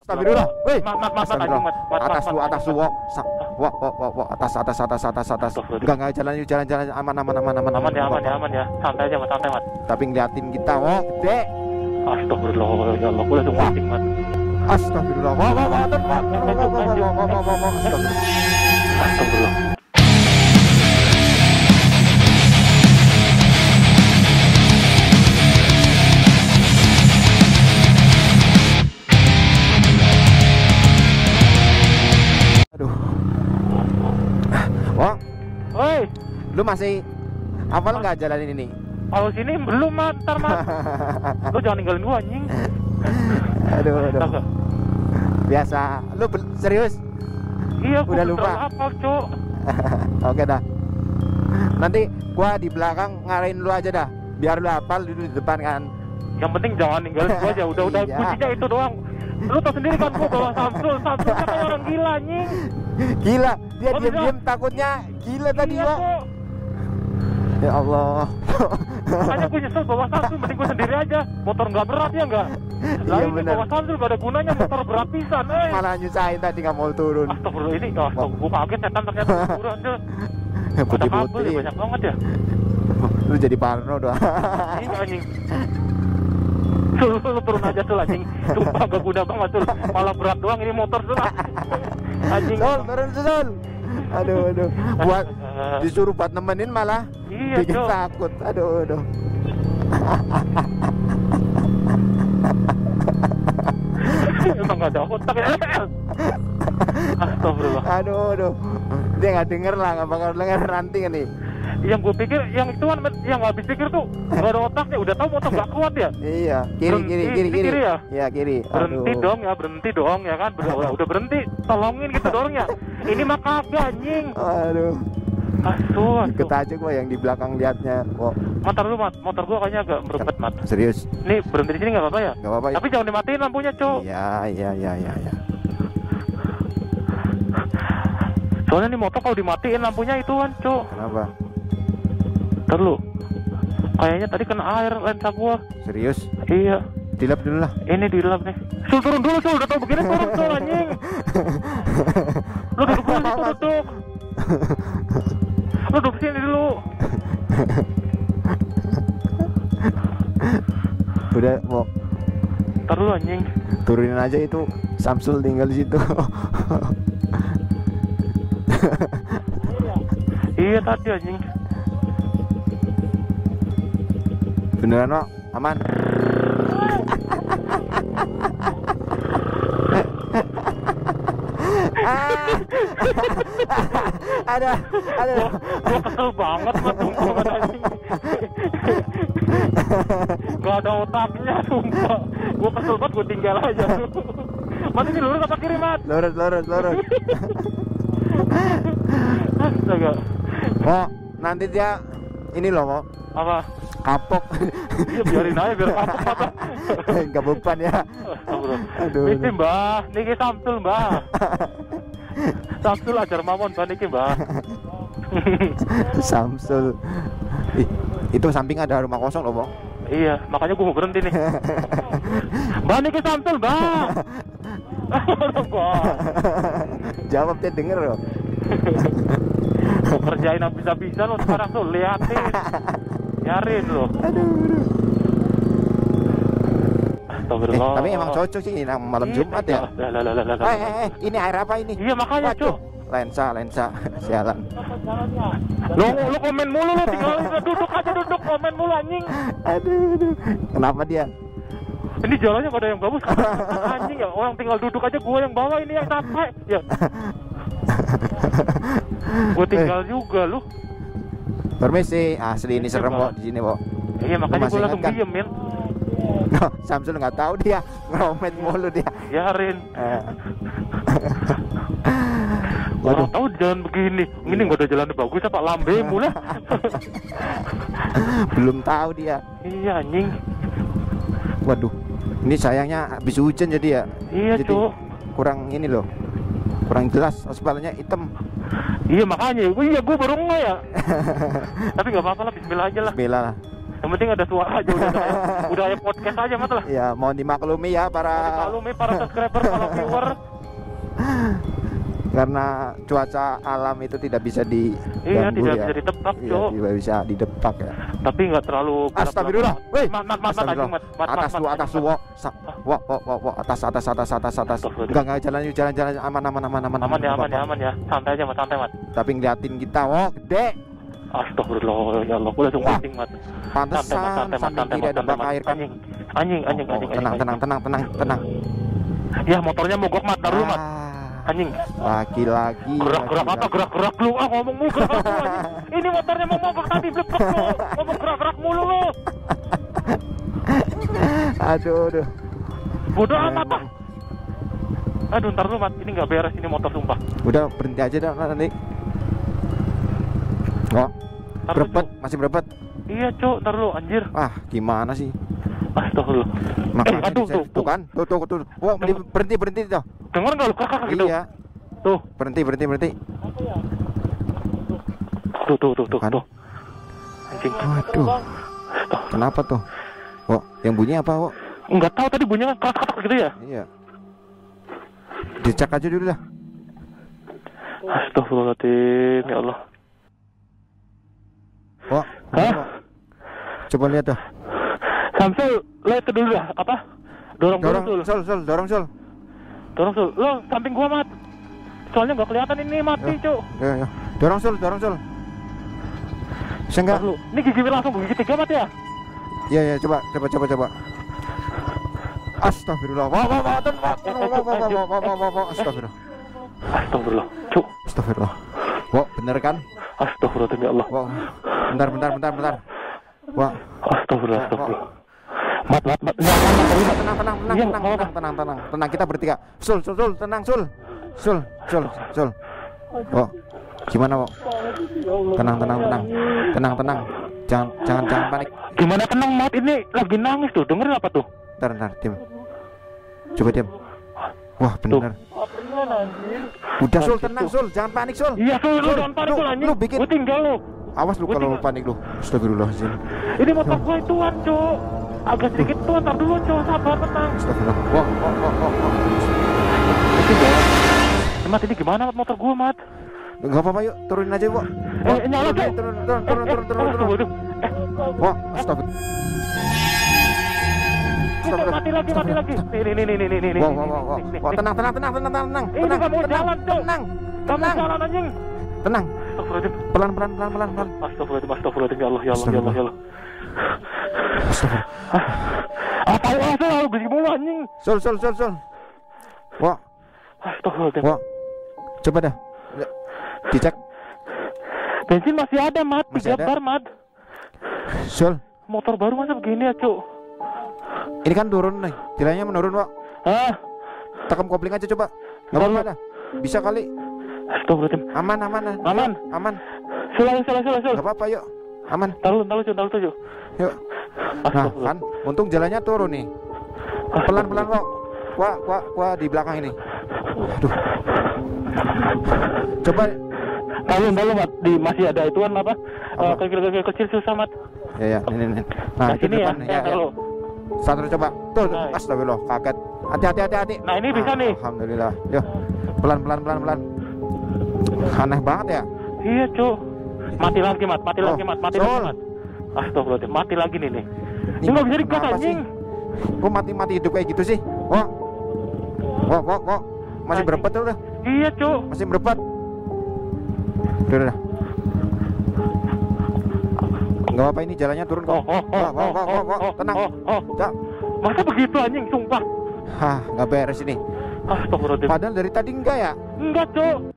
Astagfirullah. Woi. Astagfirullah. Atas lu, atas. Enggak jalan aman. Aman ya. Santai aja, Mat, santai, Mat. Tapi ngeliatin kita, wah, gede. Astagfirullah, ya Allah, gue langsung panik, Mat. Astagfirullah. Wah. Astagfirullah. Aduh. Wah, Woi, lu masih hafal nggak jalan ini? kalau sini belum, Mat, ntar, Mat. Lu jangan ninggalin gua, anjing. Aduh. Tahu. Biasa. Lu serius? Iya, gua Udah lupa. hafal, Cuk. Oke dah. Nanti gua di belakang ngarahin lu aja dah. Biar lu hafal dulu di depan kan. Yang penting jangan ninggalin gua aja. Udah Iya. kuncinya itu doang. Lu tau sendiri kan gua bawa Samsulnya kayak orang gila, anjing. Gila, dia Oh, diam-diam takutnya gila tadi, Iya, Wak. Cuk. Ya Allah. Makanya gue nyesel bawa Samsul, mending gue sendiri aja. Motor nggak berat ya nggak? Lah Iya, ini bener. bawa Samsul gak ada gunanya, motor berat pisan, Malah nyusahin tadi nggak mau turun. Astagfirullah, ini, gue kaget setan ternyata turun aja. Ada kabel ya, Putih-putih. banyak banget ya. Lu jadi parno doang. Ini anjing. Lu turun aja tuh, anjing. Sumpah gak guna banget tuh. Malah berat doang ini motor tuh. Anjing. Sul, turun Sul. Aduh. Buat disuruh buat nemenin malah Iya, bikin Cok. takut. Aduh. Emang gak ada otak ya. Astagfirullah. Aduh. Dia nggak denger lah, nggak bakal denger nanti kan nih. Yang gue pikir, yang itu kan, yang gak habis pikir tuh gak ada otaknya. Udah tahu motor gak kuat ya. Iya, kiri. Kiri ya? Iya, kiri. Berhenti dong ya kan. Udah berhenti, tolongin gitu dorongnya. Ini mah kagak, anjing. Aduh. Asuh. Ikut aja gua yang di belakang liatnya. Kok Motor lu, Mat. Motor gua kayaknya agak merempet, Mat. serius? Nih berhenti di sini nggak apa-apa ya? Nggak apa-apa ya? Tapi jangan dimatiin lampunya, Cok. Iya. Soalnya nih motor kalau dimatiin lampunya itu kan, Cok. Kenapa? Ntar lu. Kayaknya tadi kena air lensa gua. Serius? Iya. Dilap dulu lah. Ini di lap nih. Sul, turun dulu, Sul. Udah tau begini turun, Sul, anjing. Lu duduk dulu situ, duduk. Lu duduk sini dulu. Udah mau Ntar lu, anjing. turunin aja itu. Samsul tinggal di situ. Iya tadi, anjing. Beneran, Wak? Aman? Ada. Gua kesel banget, Mat. Sumpah, anjing. Gak ada otaknya, sumpah. Gua kesel banget, gua tinggal aja. Mat, ini lurus apa kiri, Mat? Lurus. Astaga. Mau nanti dia ini loh, mau Apa? kapok. Iya, biarin aja, biar kapok, Mat. Enggak beban ya. Astagfirullah. Aduh. Ini, Mbah. Niki Samsul, Mbah. Samsul ajar mamon, Mbah, niki, Mbah. Samsul. Ih, itu samping ada rumah kosong loh, Bang. Iya, makanya gua mau berhenti nih. Mbah, niki Samsul, Mbah. Mbah. Jawab dia denger loh. Kerjain habis-habisan lo sekarang tuh, liatin. Nyarin lo. Aduh. Astagfirullah. Tapi emang cocok sih malam Jumat ya. Lah. Ini air apa ini? Iya, makanya, Waduh, Cuk. lensa. Sialan. Lu komen mulu, lu tinggal duduk aja, duduk komen mulu, anjing. Aduh. Kenapa dia? Ini jalannya gak ada yang bagus. Anjing ya, orang tinggal duduk aja, gua yang bawa ini yang capek. Ya. Gua tinggal juga lu. Permisi, asli ini serem kok di sini, Kok. Iya, makanya masih gua langsung ingat kan? diemin. No, Samsul nggak tahu dia ngeromet mulu dia. Biarin. Waduh. Orang tahu di jalan begini. Ini nggak ada jalan bagus apa lambe mula. Belum tahu dia. Iya, anjing. Waduh. Ini sayangnya habis hujan jadi ya. Iya, Jadi Cuk. kurang ini loh. Kurang jelas aspalnya hitam. Iya, makanya. Iya, gua baru nggak ya. Tapi nggak apa-apa lah, bismillah aja lah. Bismillah lah. Yang penting ada suara aja udah ya podcast aja Mat lah. Ya, mohon dimaklumi ya para subscriber, para viewer. Karena cuaca alam itu tidak bisa Iya, diganggu tidak ya. bisa ditebak, Iya, Cok. tidak bisa didepak ya. Tapi nggak terlalu. Astagfirullah. Woi, Mat, astagfirullah. Atas lu, atas. Enggak jalan aman ya. Santai aja, Mat, santai, Mat. Tapi ngeliatin kita, gede. Astagfirullah, ya Allah, udah langsung pusing, Mat. Pantesan sampai tidak ada bak air kan. Anjing. Tenang. Ya, motornya mogok, Mat, taruh, Mat. Anjing. Lagi. Gerak lu. Ngomong mulu gerak lu anjing. Ini motornya mau mogok tadi blepek lu. Ngomong gerak mulu lu. Aduh. Bodoh amat ah. Aduh, ntar lu Mat, ini nggak beres ini motor sumpah. Udah berhenti aja dah nanti. Berebet, masih berebet. Iya, Cok, ntar lu anjir. Gimana sih? Astagfirullah. Makanya Aduh, tuh kan. Tuh. Wah, berhenti tuh. Dengar nggak lu kakak gitu? Iya. Tuh. Berhenti. Tuh. Kan? Anjing. Waduh. Kenapa tuh? Yang bunyi apa, Enggak tahu tadi bunyinya keras-keras gitu ya? Iya. Dicek aja dulu dah. Astagfirullahaladzim, ya Allah. Hah? Coba lihat dah. Samsul, lihat itu dulu dah. Apa? Dorong Sol. Dorong, Sol. Lo samping gua, Mat. Soalnya nggak kelihatan ini mati, Cuk. Ya. Dorong, Sol. Bisa enggak? Ini gigi langsung gigi 3, Mat ya? Iya, coba. Astagfirullah. Wah. Astagfirullah. Astagfirullah, Cuk. Astagfirullah. Bener kan? Astagfirullah, ya Allah. Bentar. Wah. Astagfirullah. Mat. Tenang, kita bertiga. Sul, tenang, Sul. Gimana, Tenang. Jangan panik. Gimana tenang, Mat? Ini lagi nangis tuh. Dengerin apa tuh? Bentar, diam. Coba diam. Wah, bener. Udah, Sul, tenang, Sul. Jangan panik, Sul. Iya, Sul, lu jangan panik, Sul, anjing. Gua tinggal lu. Awas lu kalau panik lu. Astagfirullahaladzim. Ini motor gua ituan, Cuk. Agak sedikit tuan, ntar dulu, Cuk. Sabar, tenang. Astagfirullah. Wah. Mat, ini gimana motor gua, Mat? Enggak apa-apa, yuk. Turunin aja, Wak. Nyala, Cuk. Turun. Wah, astagfirullah. Mati lagi. Nih. Wah, tenang. Ini nggak mau jalan, Cuk. Kamu jalan, anjing. Tenang. Pelan. Astagfirullahaladzim, ya Allah. Astagfirullah. Apa lu gigi mulu anjing. Sul. Wah. Astagfirullahaladzim. Wah. Coba dah. Dicek. Bensin masih ada, Mat. Masih 3 ada? bar, Mat. Sul. Motor baru masa begini ya, Cuk? Ini kan turun nih. Jalannya menurun, Wak. Hah? Tekan kopling aja coba. Enggak apa-apa dah. Bisa kali. Astagfirullahaladzim. Aman. Sul. Enggak apa-apa, yuk. Aman. Taruh, Cuk. Yuk. Nah, kan untung jalannya turun nih. Pelan-pelan, Wak. Di belakang ini. Aduh. Coba Taruh, Mat. Masih ada ituan apa? Kecil susah, Mat. Ya. Ini. Nah, itu sini depan ya. Taruh. Satu coba. Tuh, Nah. astagfirullah, kaget. Hati-hati. Nah, ini bisa nih. Alhamdulillah. Yuk. Pelan. Aneh banget ya. Iya, Cuk. Mati lagi, Mat. Mati lagi, Mat. Astagfirullahaladzim, mati lagi nih. Ini nggak bisa digas, anjing. Kok mati hidup kayak gitu sih? Wah. Masih berebet tuh udah. Iya, Cuk. Masih berebet. Udah. Enggak apa ini jalannya turun kok. Tenang. Masa begitu anjing, sumpah. Nggak beres ini. Astagfirullahaladzim. Padahal dari tadi enggak ya? Enggak, Cuk.